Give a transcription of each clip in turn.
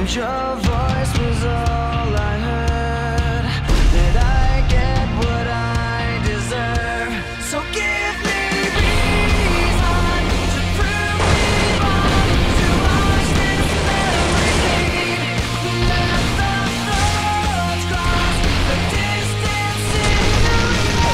Your voice was all I heard. Did I get what I deserve? So give me reason to prove me wrong, to wash this memory clean. Let the thoughts cross the distance in your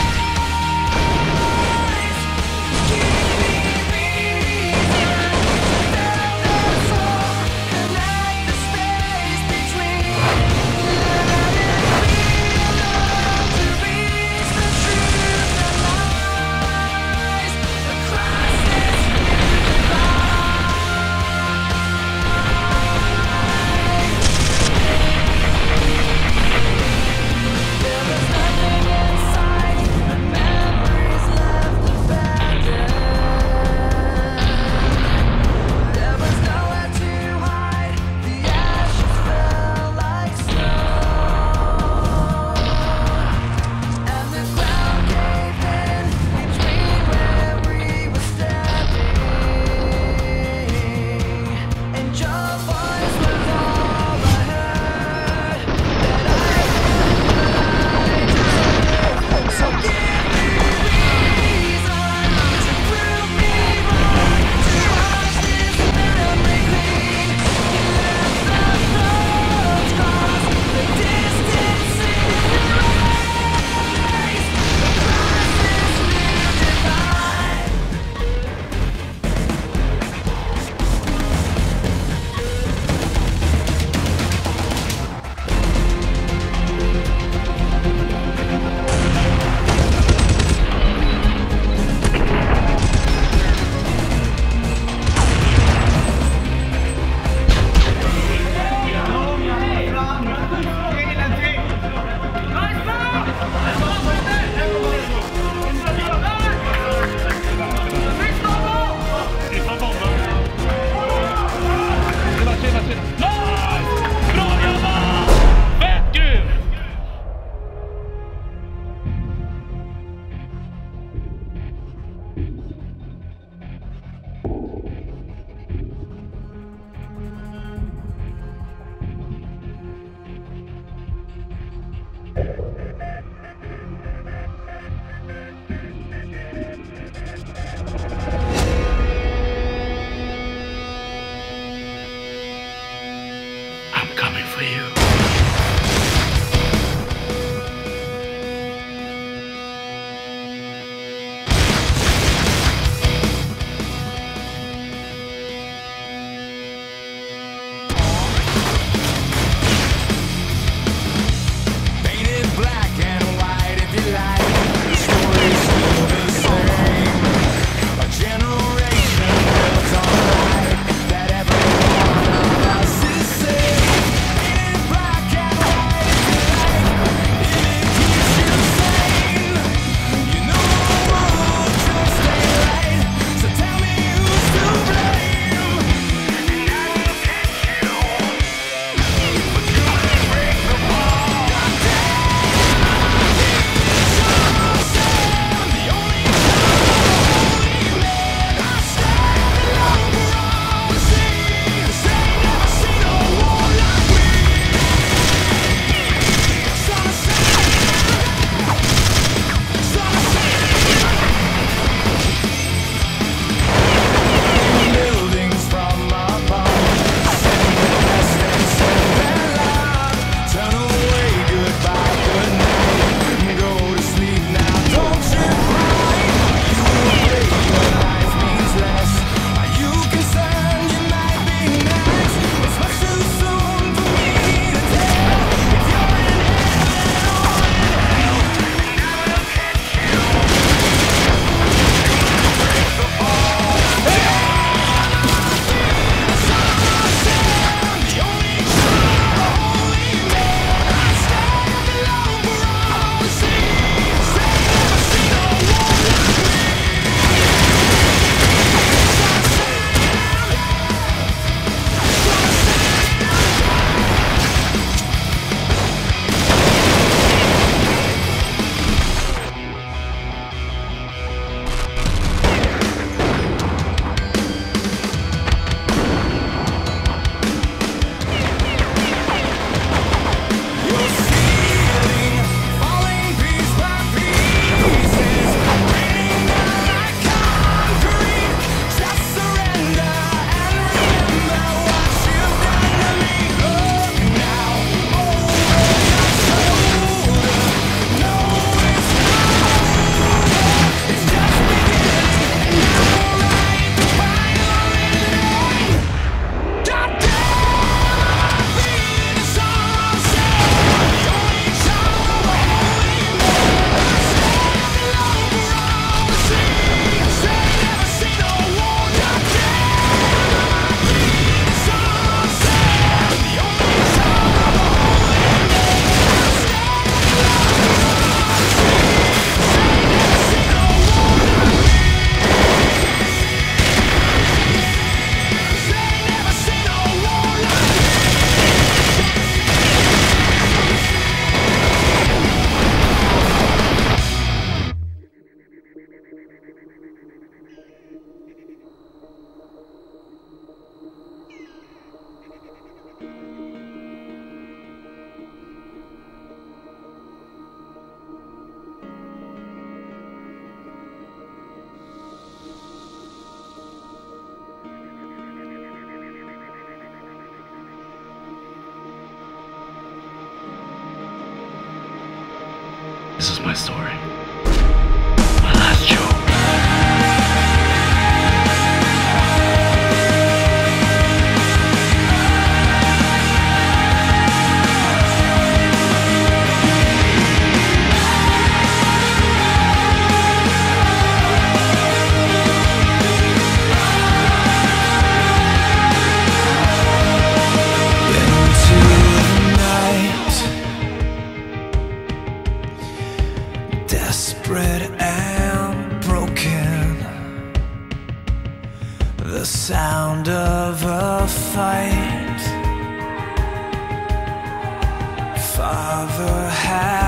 eyes. Give me reason to fill the soul, connect the space between. Let it be enough to reach the truth that lies across this new divide. There was nothing inside, but memories left abandoned. There was nowhere to hide, the ashes fell like snow, and the ground gave in between where we were standing, and your voice was all I heard. That I so give me reason to prove me wrong, to wash this memory clean. Let the thoughts cross the distance in your eyes across this new divide. I'm coming for you. Painted black and white if you like. The story's still the same. A generation built on light that every one of us is safe. Painted black This is my story. My last joke. Desperate and broken, the sound of a fight. Father had